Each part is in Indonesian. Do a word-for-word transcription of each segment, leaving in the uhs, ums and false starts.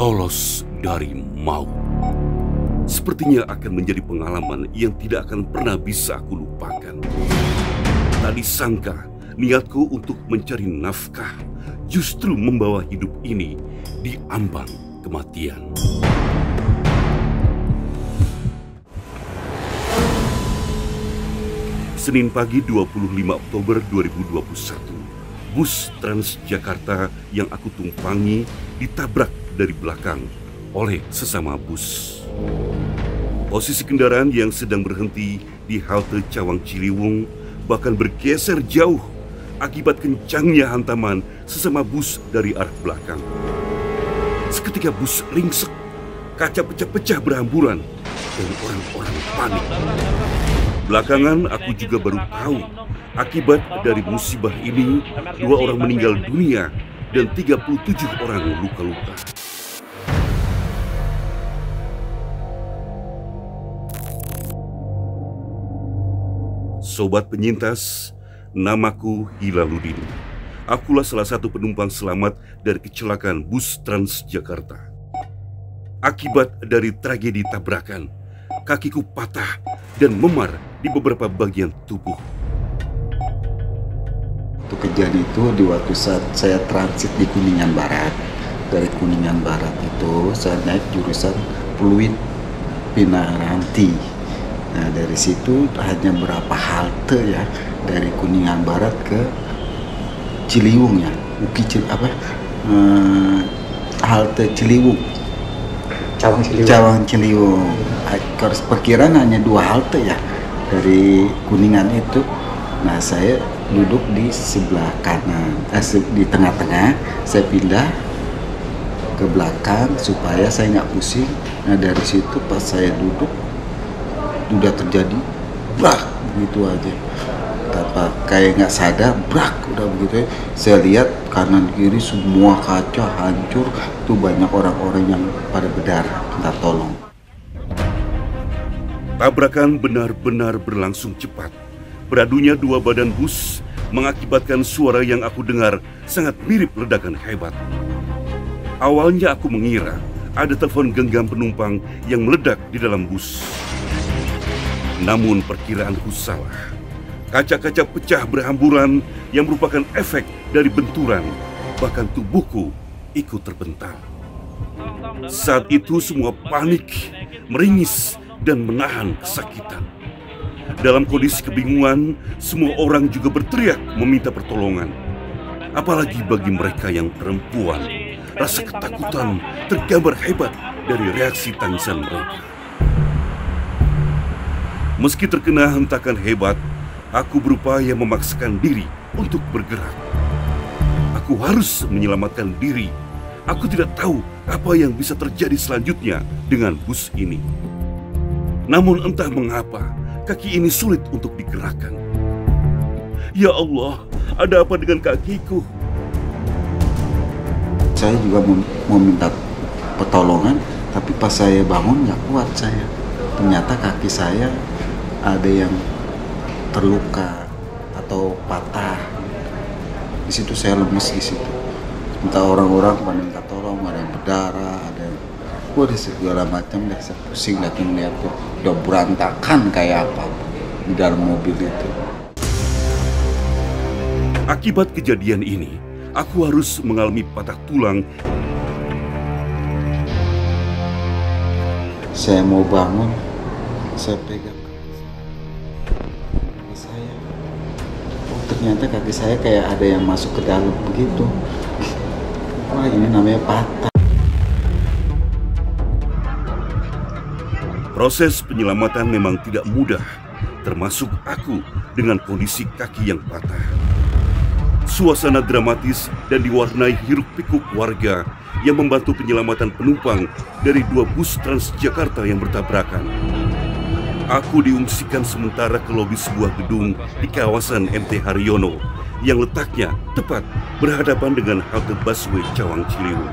lolos dari maut. Sepertinya akan menjadi pengalaman yang tidak akan pernah bisa aku lupakan. Tak disangka niatku untuk mencari nafkah justru membawa hidup ini di ambang kematian. Senin pagi dua puluh lima Oktober dua ribu dua puluh satu, bus Transjakarta yang aku tumpangi ditabrak dari belakang oleh sesama bus. Posisi kendaraan yang sedang berhenti di halte Cawang Ciliwung bahkan bergeser jauh akibat kencangnya hantaman sesama bus dari arah belakang. Seketika bus ringsek, kaca pecah-pecah berhamburan, dan orang-orang panik. Belakangan aku juga baru tahu akibat dari musibah ini dua orang meninggal dunia dan tiga puluh tujuh orang luka-luka. Sobat penyintas, namaku Hilaludin. Akulah salah satu penumpang selamat dari kecelakaan bus Transjakarta. Akibat dari tragedi tabrakan, kakiku patah dan memar di beberapa bagian tubuh. Itu kejadian itu di waktu saat saya transit di Kuningan Barat. Dari Kuningan Barat itu saya naik jurusan Pluit Pinangranti. Nah dari situ hanya berapa halte ya dari Kuningan Barat ke Ciliwung ya, Uki Cil apa eh, halte Ciliwung, Cawang Ciliwung. Cawang Ciliwung. Perkiraan hanya dua halte ya dari Kuningan itu. Nah saya duduk di sebelah kanan, eh, di tengah-tengah. Saya pindah ke belakang supaya saya nggak pusing. Nah dari situ pas saya duduk udah terjadi brak begitu aja, tanpa kayak nggak sadar brak udah begitu ya. Saya lihat kanan kiri semua kaca hancur, tuh banyak orang-orang yang pada berdarah, minta tolong. Tabrakan benar-benar berlangsung cepat. Beradunya dua badan bus mengakibatkan suara yang aku dengar sangat mirip ledakan hebat. Awalnya aku mengira ada telepon genggam penumpang yang meledak di dalam bus. Namun perkiraanku salah. Kaca-kaca pecah berhamburan yang merupakan efek dari benturan. Bahkan tubuhku ikut terbentang. Saat itu semua panik, meringis, dan menahan kesakitan. Dalam kondisi kebingungan, semua orang juga berteriak meminta pertolongan. Apalagi bagi mereka yang perempuan, rasa ketakutan tergambar hebat dari reaksi tangisan mereka. Meski terkena hentakan hebat, aku berupaya memaksakan diri untuk bergerak. Aku harus menyelamatkan diri. Aku tidak tahu apa yang bisa terjadi selanjutnya dengan bus ini. Namun entah mengapa, kaki ini sulit untuk digerakkan. Ya Allah, ada apa dengan kakiku? Saya juga mau, mau minta pertolongan, tapi pas saya bangun nggak kuat saya. Ternyata kaki saya ada yang terluka atau patah. Di situ saya lemes di situ. Minta orang-orang pada minta tolong, ada yang berdarah, ada yang waduh segala macam deh. Saya pusing lagi melihat tuh, udah berantakan kayak apa di dalam mobil itu. Akibat kejadian ini, aku harus mengalami patah tulang. Saya mau bangun, saya pegang kaki saya. Oh ternyata kaki saya kayak ada yang masuk ke dalam begitu. Wah ini namanya patah. Proses penyelamatan memang tidak mudah, termasuk aku dengan kondisi kaki yang patah. Suasana dramatis dan diwarnai hiruk-pikuk warga yang membantu penyelamatan penumpang dari dua bus Transjakarta yang bertabrakan. Aku diungsikan sementara ke lobi sebuah gedung di kawasan M T Haryono yang letaknya tepat berhadapan dengan halte busway Cawang Ciliwung.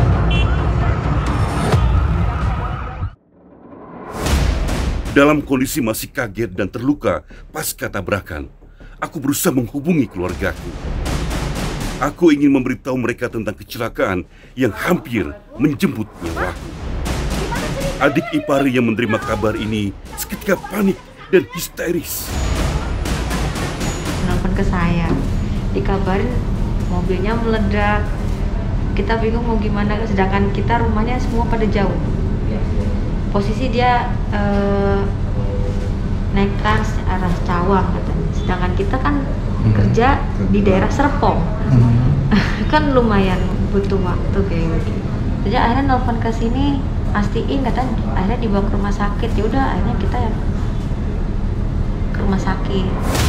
Dalam kondisi masih kaget dan terluka pasca tabrakan, aku berusaha menghubungi keluargaku. Aku ingin memberitahu mereka tentang kecelakaan yang hampir menjemput nyawaku. Adik ipar yang menerima kabar ini seketika panik dan histeris. Nelfon ke saya, dikabarin mobilnya meledak. Kita bingung mau gimana, sedangkan kita rumahnya semua pada jauh. Posisi dia eh, naik trans arah Cawang katanya, sedangkan kita kan hmm. kerja di daerah Serpong. Hmm. Kan lumayan butuh waktu kayak gitu. Jadi akhirnya nelfon ke sini, pastiin katanya, akhirnya dibawa ke rumah sakit. Ya udah, akhirnya kita ya ke rumah sakit.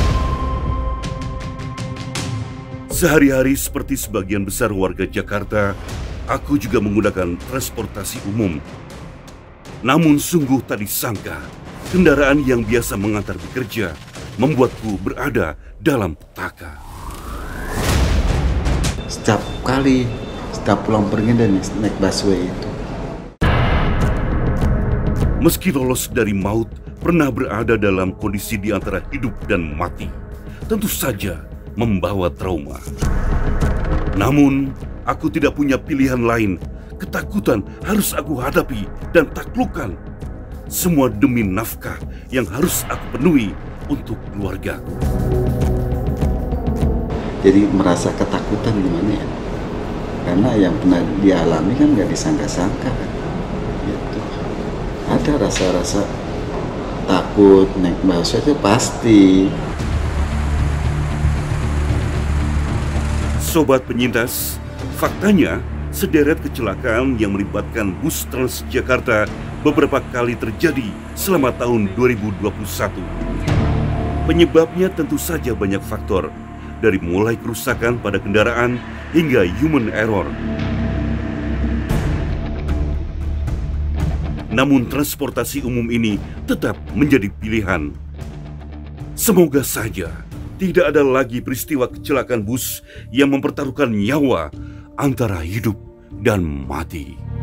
Sehari-hari seperti sebagian besar warga Jakarta, aku juga menggunakan transportasi umum. Namun sungguh tak disangka, kendaraan yang biasa mengantar bekerja membuatku berada dalam petaka. Setiap kali, setiap pulang pergi dan naik busway itu. Meski lolos dari maut, pernah berada dalam kondisi di antara hidup dan mati, tentu saja membawa trauma. Namun, aku tidak punya pilihan lain. Ketakutan harus aku hadapi dan taklukkan. Semua demi nafkah yang harus aku penuhi untuk keluargaku. Jadi merasa ketakutan gimana ya? Karena yang pernah dialami kan nggak disangka-sangka kan. Gitu. Ada rasa-rasa takut naik busway itu pasti. Sobat penyintas, faktanya sederet kecelakaan yang melibatkan bus Transjakarta beberapa kali terjadi selama tahun dua ribu dua puluh satu. Penyebabnya tentu saja banyak faktor, dari mulai kerusakan pada kendaraan hingga human error. Namun transportasi umum ini tetap menjadi pilihan. Semoga saja tidak ada lagi peristiwa kecelakaan bus yang mempertaruhkan nyawa antara hidup dan mati.